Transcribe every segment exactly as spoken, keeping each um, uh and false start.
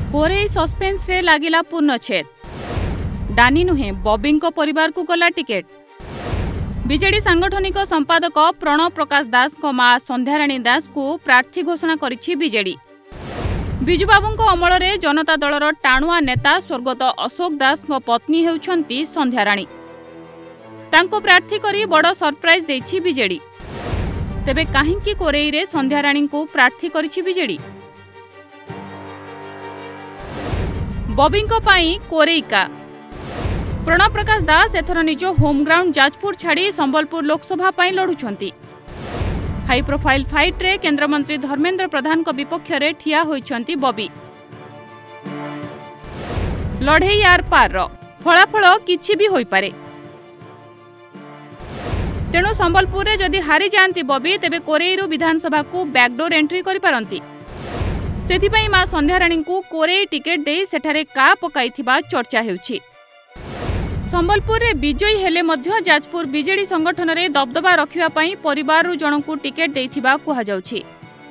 Korei suspense रे लागिला पूर्णछेद। डानी नुहे बॉबी परिवार को गला टिकेट। बीजेडी सांगठनिक संपादक प्रणव प्रकाश दास को मां संध्याराणी दास को प्रार्थी घोषणा करिछि बीजेडी। बिजुबाबू अमल रे जनता दलर टाणुआ नेता स्वर्गत अशोक दास को पत्नी हेउछंती संध्याराणी। तांको प्रार्थी करी बड़ सरप्राइज देछि बीजेडी। तेबे काहिंकी कोरेई रे संध्याराणी को प्रार्थी करिछि बीजेडी? बॉबी कोरेई का प्रणव प्रकाश दास एथर निज होमग्राउंड जाजपुर छाड़ी संबलपुर लोकसभा पाई लड़ुछंती। हाई प्रोफाइल फाइट रे केंद्रमंत्री धर्मेंद्र प्रधान को विपक्ष रे ठिया होइछंती बॉबी। लड़े यार पार रो फलाफल किछि भी होई पारे। तेणु संबलपुर रे जदि हारी जांती बॉबी तेबे कोरेईरु विधानसभा को बैकडोर एंट्री करि पारंती। सेथिपई मां संध्याराणी को कोरेई टिकेट दे सेठारे का पकाइथिबा चर्चा हेउछि। संबलपुर रे विजयी हेले मध्य जाजपुर बीजेडी संगठन रे दबदबा रखिबा पई परिवार जनकू टिकेट देइथिबा कुहा जाउछि।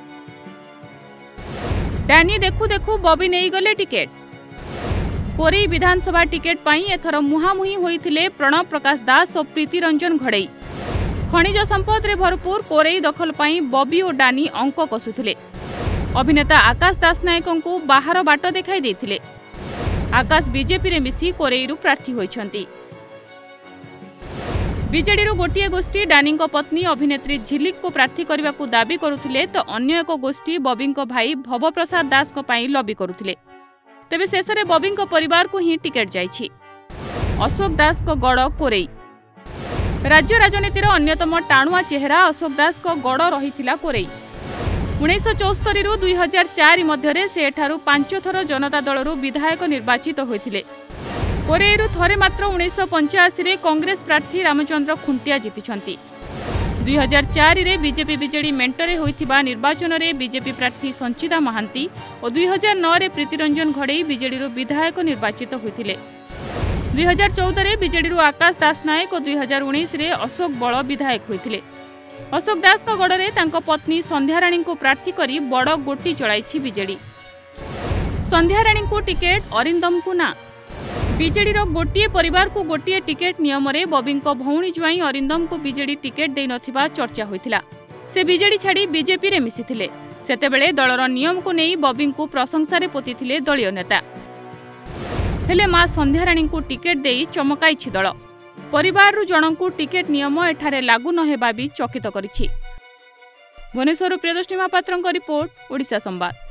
डानी देखु देखु बॉबी नेई गले टिकेट। कोरेई विधानसभा टिकेट पई एथर मुहामुही होइथिले प्रणव प्रकाश दास और प्रीति रंजन घड़ई। खनिज संपद रे भरपूर कोरेई दखल पई बॉबी और डानी अंक कसुथिले। अभिनेता आकाश दास नायक को बाहर बाट देखाई देथिले। आकाश बीजेपी रे मिसी कोरेईरु प्रार्थी होइछंती। बीजेडी रु गोटिए गोष्ठी डानी पत्नी अभिनेत्री झिलिक को प्रार्थी करने को दाबी करुथिले तो अन्य एक गोष्ठी बॉबी भाई भव प्रसाद दास को पाई लॉबी करुथिले। तेबे शेष में बॉबी परिवार को ही टिकेट जाइछि। अशोक दास को गड़ कोरेई। राज्य राजनीतिर अन्यतम टाणुआ चेहरा अशोक दास को गड़ रही कोरेई। उन्नीस चौस्तरी रु दुई हजार चार मध्य से एठारू पांच थर जनता दलरू विधायक निर्वाचित होइथिले। कोरेईरु थरे मात्र उन्नीस पंचाशी रे कांग्रेस प्रार्थी रामचंद्र खुंटिया जीतिछंती। दुई हजार चार रे बीजेपी बीजेडी मेंटरे होइथिबा निर्वाचन रे बीजेपी प्रार्थी संचिता महांती और दुई हजार नौ रे प्रीतिरंजन घड़ई बीजेडी विधायक निर्वाचित होइथिले। दुई हजार चौदह रे बीजेडी आकाश दास नायक और दुई हजार उन्नीस रे अशोक बड़ विधायक होइथिले। अशोक दास को गड़े तांको पत्नी संध्याराणी को प्रार्थी करी बड़ गोटी चलाइछि बीजेडी। संध्याराणी को टिकेट अरिंदम को ना। बीजेडी रो गोटिए परिवार को गोटिए टिकेट नियम रे बॉबी भौणी जुआई अरिंदम को बीजेडी टिकेट दे नथिबा चर्चा होइथिला। से बीजेडी छाड़ी बीजेपी रे मिसिथिले। सेतेबेले दलर नियम को नेई बॉबी को प्रशंसा रे पोतिथिले दलीय नेता। हेले मां संध्याराणी को टिकेट देई चमकाइछि दल। परिवार जनकू टिकेट नियम एठारे लागू न हेबा भी चकित करिछि। भुवनेश्वर प्रियदर्शनी महापात्रଙ୍କ रिपोर्ट ओडिशा संवाद।